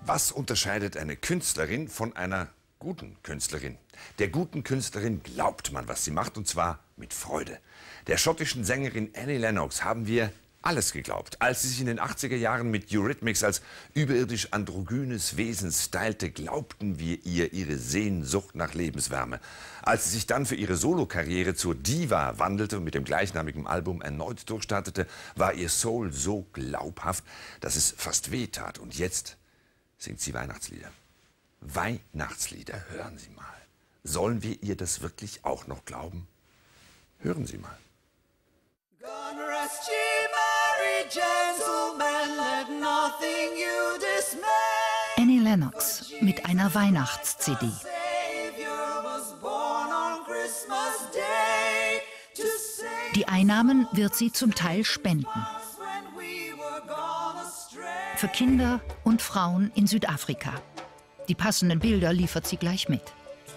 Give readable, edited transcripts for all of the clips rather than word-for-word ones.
Was unterscheidet eine Künstlerin von einer guten Künstlerin? Der guten Künstlerin glaubt man, was sie macht, und zwar mit Freude. Der schottischen Sängerin Annie Lennox haben wir alles geglaubt. Als sie sich in den 80er Jahren mit Eurythmics als überirdisch androgynes Wesen stylte, glaubten wir ihr ihre Sehnsucht nach Lebenswärme. Als sie sich dann für ihre Solokarriere zur Diva wandelte und mit dem gleichnamigen Album erneut durchstartete, war ihr Soul so glaubhaft, dass es fast wehtat. Und jetzt singt sie Weihnachtslieder. Weihnachtslieder, hören Sie mal. Sollen wir ihr das wirklich auch noch glauben? Hören Sie mal. God rest ye merry gentlemen, let nothing you dismay. Annie Lennox mit einer Weihnachts-CD. Savior was born on Christmas Day to save Die Einnahmen wird sie zum Teil spenden. us when we were gone astray. Für Kinder und Frauen in Südafrika. Die passenden Bilder liefert sie gleich mit.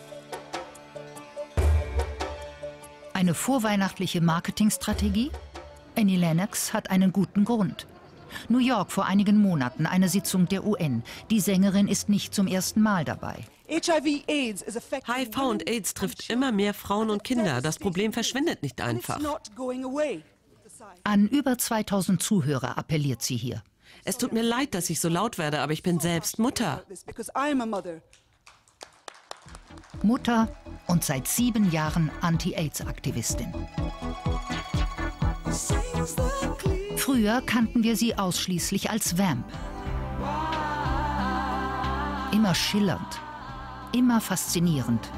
Eine vorweihnachtliche Marketingstrategie? Annie Lennox hat einen guten Grund. New York vor einigen Monaten, eine Sitzung der UN. Die Sängerin ist nicht zum ersten Mal dabei. HIV und AIDS trifft immer mehr Frauen und Kinder. Das Problem verschwindet nicht einfach. An über 2000 Zuhörer appelliert sie hier. Es tut mir leid, dass ich so laut werde, aber ich bin selbst Mutter. Mutter und seit 7 Jahren Anti-AIDS-Aktivistin. Früher kannten wir sie ausschließlich als Vamp. Immer schillernd, immer faszinierend.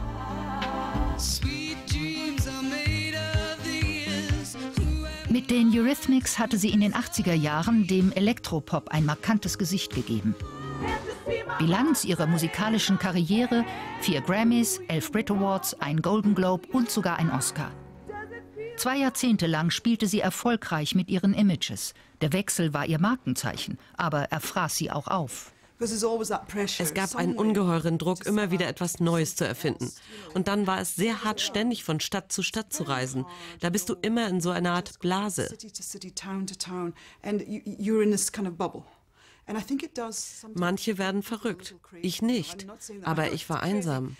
Mit den Eurythmics hatte sie in den 80er Jahren dem Elektropop ein markantes Gesicht gegeben. Bilanz ihrer musikalischen Karriere: 4 Grammys, 11 Brit Awards, ein Golden Globe und sogar ein Oscar. 2 Jahrzehnte lang spielte sie erfolgreich mit ihren Images. Der Wechsel war ihr Markenzeichen, aber er fraß sie auch auf. Es gab einen ungeheuren Druck, immer wieder etwas Neues zu erfinden. Und dann war es sehr hart, ständig von Stadt zu Stadt zu reisen. Da bist du immer in so einer Art Blase. Manche werden verrückt, ich nicht, aber ich war einsam.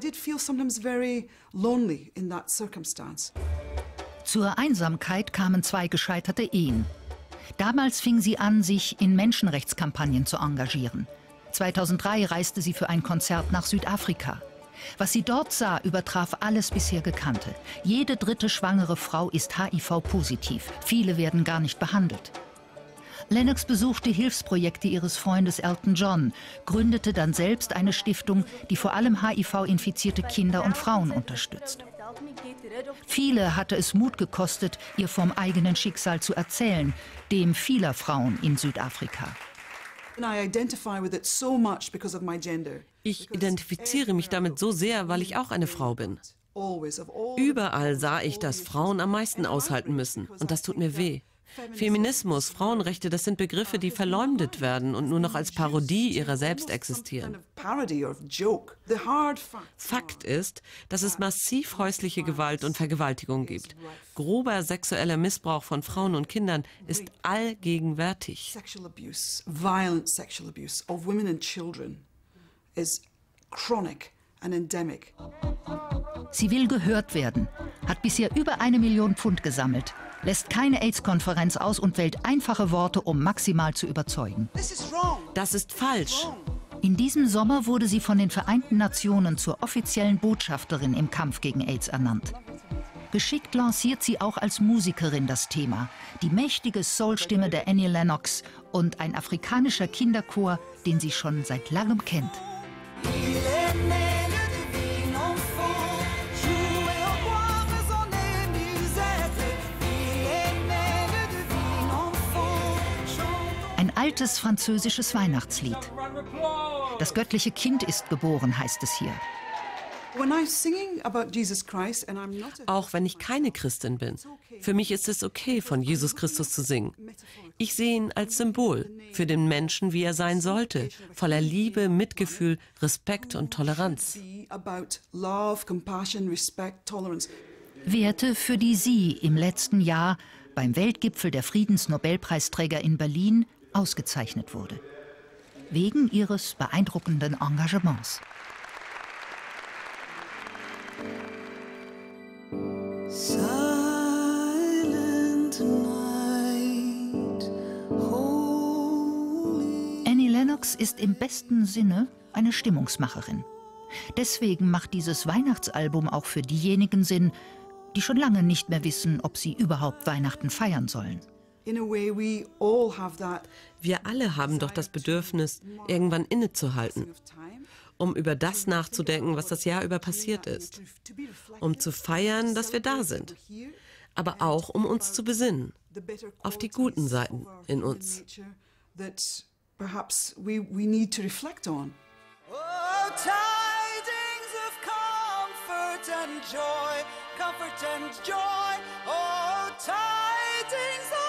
Zur Einsamkeit kamen 2 gescheiterte Ehen. Damals fing sie an, sich in Menschenrechtskampagnen zu engagieren. 2003 reiste sie für ein Konzert nach Südafrika. Was sie dort sah, übertraf alles bisher Gekannte. Jede 3. schwangere Frau ist HIV-positiv. Viele werden gar nicht behandelt. Lennox besuchte Hilfsprojekte ihres Freundes Elton John, gründete dann selbst eine Stiftung, die vor allem HIV-infizierte Kinder und Frauen unterstützt. Viele hatte es Mut gekostet, ihr vom eigenen Schicksal zu erzählen, dem vieler Frauen in Südafrika. Ich identifiziere mich damit so sehr, weil ich auch eine Frau bin. Überall sah ich, dass Frauen am meisten aushalten müssen. Und das tut mir weh. Feminismus, Frauenrechte, das sind Begriffe, die verleumdet werden und nur noch als Parodie ihrer selbst existieren. Fakt ist, dass es massiv häusliche Gewalt und Vergewaltigung gibt. Grober sexueller Missbrauch von Frauen und Kindern ist allgegenwärtig. Violent sexual abuse of women and children is chronic and endemic. Sie will gehört werden, hat bisher über 1 Million Pfund gesammelt, lässt keine AIDS-Konferenz aus und wählt einfache Worte, um maximal zu überzeugen. Das ist falsch. In diesem Sommer wurde sie von den Vereinten Nationen zur offiziellen Botschafterin im Kampf gegen AIDS ernannt. Geschickt lanciert sie auch als Musikerin das Thema, die mächtige Soul-Stimme der Annie Lennox und ein afrikanischer Kinderchor, den sie schon seit langem kennt. Ein altes französisches Weihnachtslied. Das göttliche Kind ist geboren, heißt es hier. Auch wenn ich keine Christin bin. Für mich ist es okay, von Jesus Christus zu singen. Ich sehe ihn als Symbol für den Menschen, wie er sein sollte, voller Liebe, Mitgefühl, Respekt und Toleranz. Werte, für die sie im letzten Jahr beim Weltgipfel der Friedensnobelpreisträger in Berlin ausgezeichnet wurde. wegen ihres beeindruckenden Engagements. Annie Lennox ist im besten Sinne eine Stimmungsmacherin. Deswegen macht dieses Weihnachtsalbum auch für diejenigen Sinn, die schon lange nicht mehr wissen, ob sie überhaupt Weihnachten feiern sollen. Wir alle haben doch das Bedürfnis, irgendwann innezuhalten, um über das nachzudenken, was das Jahr über passiert ist, um zu feiern, dass wir da sind, aber auch um uns zu besinnen auf die guten Seiten in uns. Comfort and joy, oh, tidings of